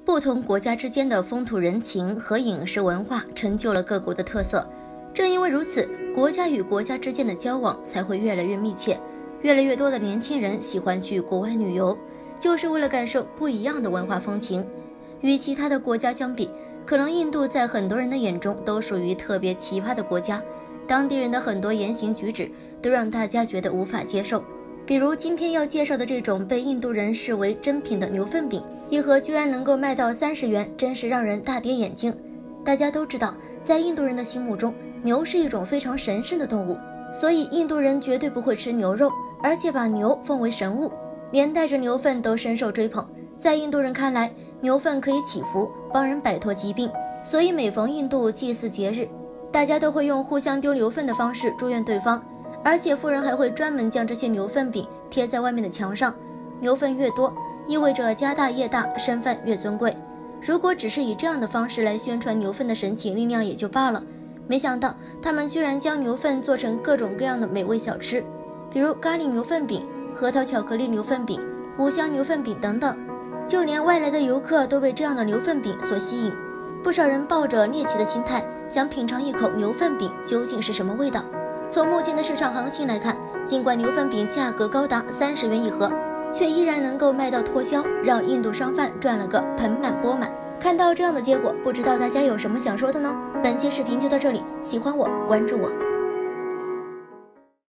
不同国家之间的风土人情和饮食文化成就了各国的特色。正因为如此，国家与国家之间的交往才会越来越密切，越来越多的年轻人喜欢去国外旅游，就是为了感受不一样的文化风情。与其他的国家相比，可能印度在很多人的眼中都属于特别奇葩的国家，当地人的很多言行举止都让大家觉得无法接受。比如今天要介绍的这种被印度人视为珍品的牛粪饼，一盒居然能够卖到30元，真是让人大跌眼镜。大家都知道，在印度人的心目中，牛是一种非常神圣的动物，所以印度人绝对不会吃牛肉，而且把牛奉为神物，连带着牛粪都深受追捧。在印度人看来，牛粪可以祈福，帮人摆脱疾病，所以每逢印度祭祀节日，大家都会用互相丢牛粪的方式祝愿对方，而且富人还会专门将这些牛粪饼贴在外面的墙上。牛粪越多，意味着家大业大，身份越尊贵。如果只是以这样的方式来宣传牛粪的神奇力量也就罢了，没想到他们居然将牛粪做成各种各样的美味小吃，比如咖喱牛粪饼、核桃巧克力牛粪饼、五香牛粪饼等等。就连外来的游客都被这样的牛粪饼所吸引，不少人抱着猎奇的心态，想品尝一口牛粪饼究竟是什么味道。从目前的市场行情来看，尽管牛粪饼价格高达30元一盒，却依然能够卖到脱销，让印度商贩赚了个盆满钵满。看到这样的结果，不知道大家有什么想说的呢？本期视频就到这里，喜欢我关注我。